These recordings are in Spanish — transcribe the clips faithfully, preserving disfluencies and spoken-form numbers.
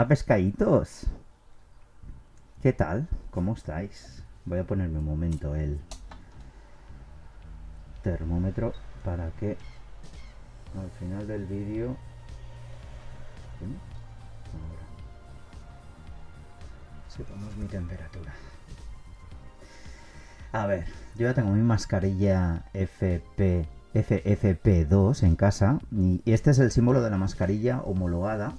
Hola, pescaditos. ¿Qué tal? ¿Cómo estáis? Voy a ponerme un momento el termómetro para que al final del vídeo... ¿Sí? Ahora sepamos mi temperatura. A ver, yo ya tengo mi mascarilla F P, F F P dos en casa y este es el símbolo de la mascarilla homologada.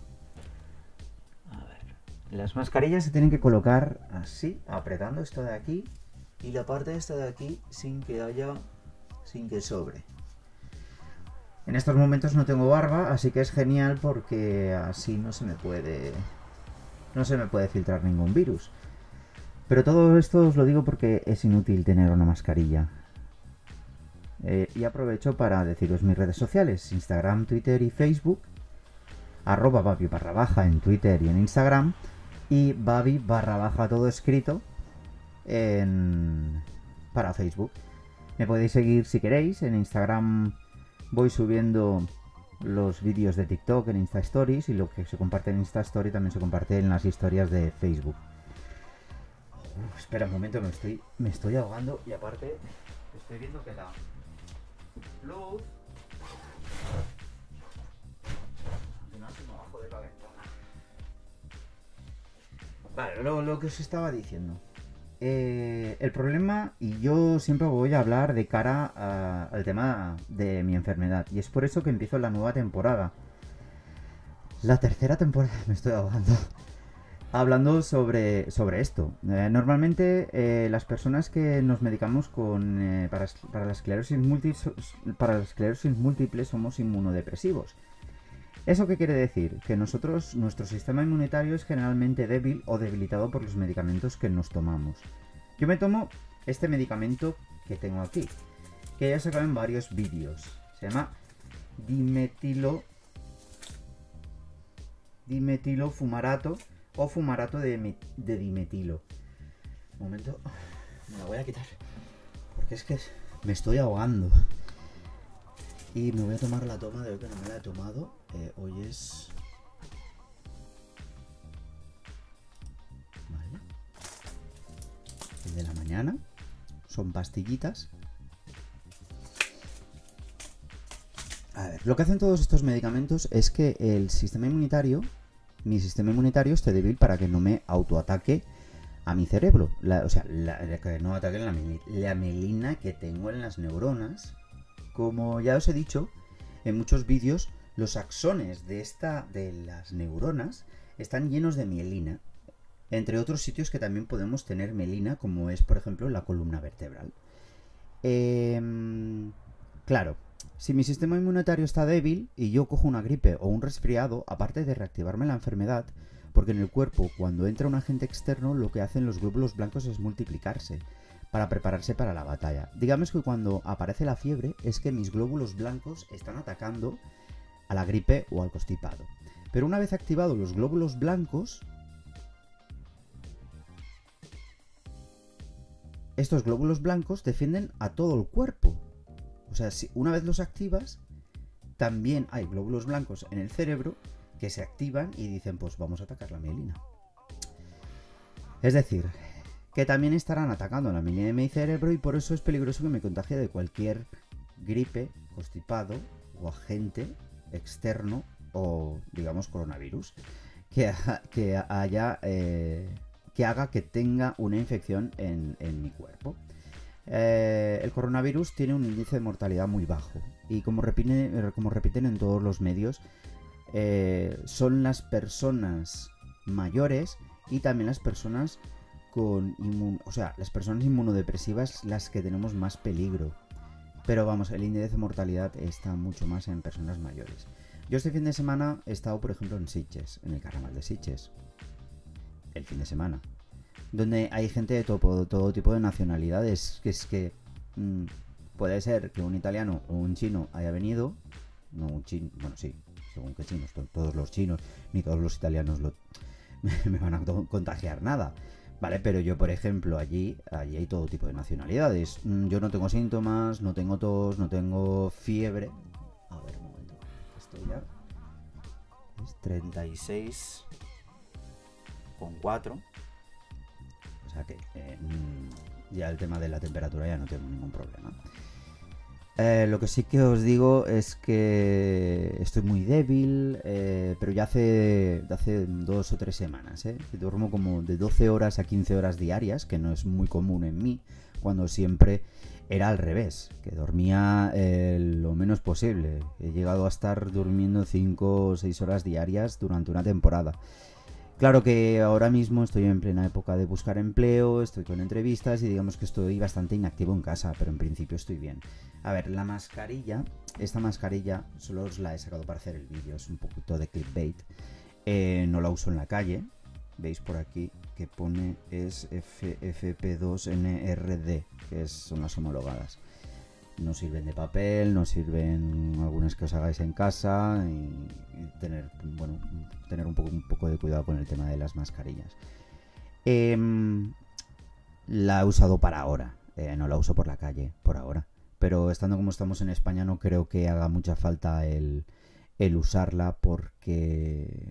Las mascarillas se tienen que colocar así, apretando esto de aquí y la parte de esta de aquí sin que haya, sin que sobre. En estos momentos no tengo barba, así que es genial porque así no se me puede, no se me puede filtrar ningún virus. Pero todo esto os lo digo porque es inútil tener una mascarilla. Eh, y aprovecho para deciros mis redes sociales, Instagram, Twitter y Facebook, arroba babi barra baja en Twitter y en Instagram, y babi barra baja todo escrito en... para Facebook. Me podéis seguir si queréis, en Instagram voy subiendo los vídeos de TikTok en Insta Stories y lo que se comparte en Insta Story también se comparte en las historias de Facebook. Uf, espera un momento, me estoy, me estoy ahogando y aparte estoy viendo que la luz al final se me bajó de la ventana. Vale, lo, lo que os estaba diciendo. Eh, el problema, y yo siempre voy a hablar de cara a, al tema de mi enfermedad, y es por eso que empiezo la nueva temporada. La tercera temporada, me estoy ahogando. Hablando sobre, sobre esto. Eh, normalmente eh, las personas que nos medicamos con, eh, para, para, la esclerosis múltiple, para la esclerosis múltiple somos inmunodepresivos. ¿Eso qué quiere decir? Que nosotros, nuestro sistema inmunitario es generalmente débil o debilitado por los medicamentos que nos tomamos. Yo me tomo este medicamento que tengo aquí, que ya he sacado en varios vídeos. Se llama dimetilo, dimetilo fumarato o fumarato de, de dimetilo. Un momento, me la voy a quitar, porque es que me estoy ahogando. Y me voy a tomar la toma de hoy, que no me la he tomado. Eh, hoy es... Vale. El de la mañana. Son pastillitas. A ver, lo que hacen todos estos medicamentos es que el sistema inmunitario, mi sistema inmunitario esté débil para que no me autoataque a mi cerebro. La, o sea, la, que no ataque la, la mielina que tengo en las neuronas. Como ya os he dicho en muchos vídeos, los axones de, esta, de las neuronas están llenos de mielina, entre otros sitios que también podemos tener mielina, como es, por ejemplo, la columna vertebral. Eh, claro, si mi sistema inmunitario está débil y yo cojo una gripe o un resfriado, aparte de reactivarme la enfermedad, porque en el cuerpo, cuando entra un agente externo, lo que hacen los glóbulos blancos es multiplicarse para prepararse para la batalla. Digamos que cuando aparece la fiebre es que mis glóbulos blancos están atacando a la gripe o al constipado. Pero una vez activados los glóbulos blancos, estos glóbulos blancos defienden a todo el cuerpo. O sea, si una vez los activas, también hay glóbulos blancos en el cerebro que se activan y dicen, pues vamos a atacar la mielina. Es decir, que también estarán atacando la mielina de mi cerebro y por eso es peligroso que me contagie de cualquier gripe, constipado o agente externo o, digamos, coronavirus que, ha, que haya eh, que haga que tenga una infección en, en mi cuerpo. Eh, el coronavirus tiene un índice de mortalidad muy bajo y como repiten, como repiten en todos los medios, eh, son las personas mayores y también las personas con inmun o sea, las personas inmunodepresivas las que tenemos más peligro. Pero vamos, el índice de mortalidad está mucho más en personas mayores. Yo este fin de semana he estado, por ejemplo, en Sitges, en el carnaval de Sitges. El fin de semana. Donde hay gente de todo, todo tipo de nacionalidades. Que es que mmm, puede ser que un italiano o un chino haya venido. No un chino, bueno sí, según qué chinos, to todos los chinos, ni todos los italianos lo, me, me van a contagiar nada. Vale, pero yo, por ejemplo, allí, allí hay todo tipo de nacionalidades. Yo no tengo síntomas, no tengo tos, no tengo fiebre. A ver, un momento. Esto ya es treinta y seis con cuatro. O sea que eh, ya el tema de la temperatura ya no tengo ningún problema. Eh, lo que sí que os digo es que estoy muy débil, eh, pero ya hace, hace dos o tres semanas, ¿eh? Que duermo como de doce horas a quince horas diarias, que no es muy común en mí, cuando siempre era al revés, que dormía eh, lo menos posible. He llegado a estar durmiendo cinco o seis horas diarias durante una temporada. Claro que ahora mismo estoy en plena época de buscar empleo, estoy con entrevistas y digamos que estoy bastante inactivo en casa, pero en principio estoy bien. A ver, la mascarilla, esta mascarilla solo os la he sacado para hacer el vídeo, es un poquito de clickbait. Eh, no la uso en la calle, veis por aquí que pone es F F P dos N R D, que es, son las homologadas. No sirven de papel, no sirven algunas que os hagáis en casa y, y tener, bueno, tener un poco, un poco de cuidado con el tema de las mascarillas. Eh, la he usado para ahora, eh, no la uso por la calle, por ahora. Pero estando como estamos en España no creo que haga mucha falta el, el usarla porque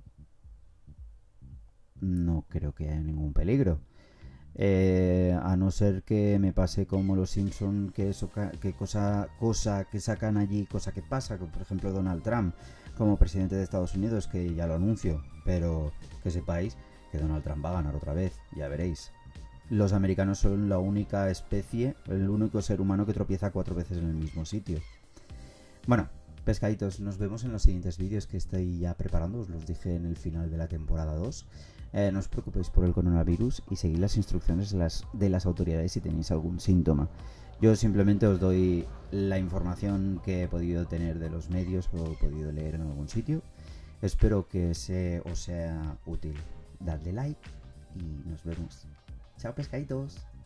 no creo que haya ningún peligro. Eh, a no ser que me pase como los Simpson, que eso, que cosa, cosa que sacan allí, cosa que pasa, como por ejemplo Donald Trump como presidente de Estados Unidos, que ya lo anuncio, pero que sepáis que Donald Trump va a ganar otra vez, ya veréis. Los americanos son la única especie, el único ser humano que tropieza cuatro veces en el mismo sitio. Bueno, pescaditos, nos vemos en los siguientes vídeos que estoy ya preparando, os los dije en el final de la temporada dos. Eh, no os preocupéis por el coronavirus y seguid las instrucciones de las, de las autoridades si tenéis algún síntoma. Yo simplemente os doy la información que he podido tener de los medios o he podido leer en algún sitio. Espero que se, os sea útil. Dadle like y nos vemos. Chao pescaditos.